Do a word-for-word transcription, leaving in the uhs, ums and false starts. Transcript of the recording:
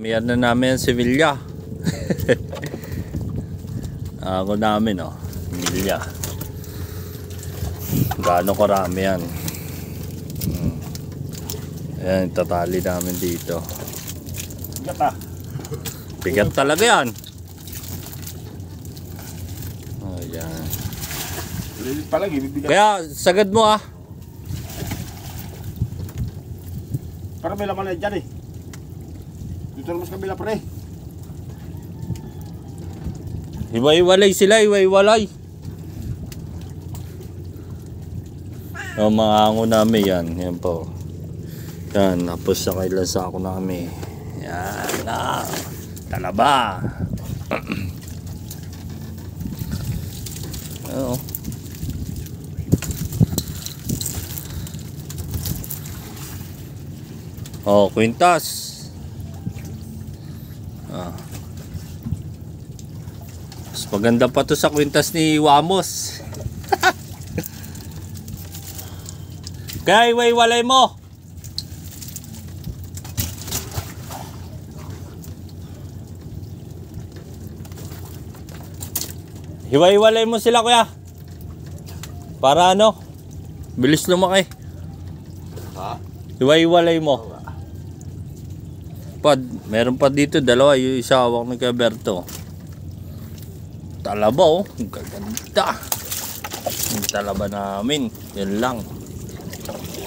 Mayroon na namin ang Sevilla. Ako namin oh, Sevilla. Gaano karami yan. Hmm. Ayan, tatali namin dito. Bigat ah. Bigat talaga yan. Oh, yan. Lilit pa lang, ibibigat. Kaya sagad mo ah. Pero may laman na dyan eh. Dito naman sa kabila pre. Iwaiwalay sila, iwaiwalay. O, mga ango namin yan. Yan po. Yan, tapos sa kailan sa ako namin. Yan na. Talaba. Oo. Oh, kwintas. Ah. Mas maganda pa to sa kwintas ni Wamos. Kaya iwaiwalay mo. Hiwa-hiwalay mo sila kuya. Para ano? Bilis lumaki. Ha? Hiwa-hiwalay mo. Pad, meron pa dito dalawa, yung isa hawak ng Kaberto. Talaba oh, ang gaganda. Yung talaba namin, yan lang.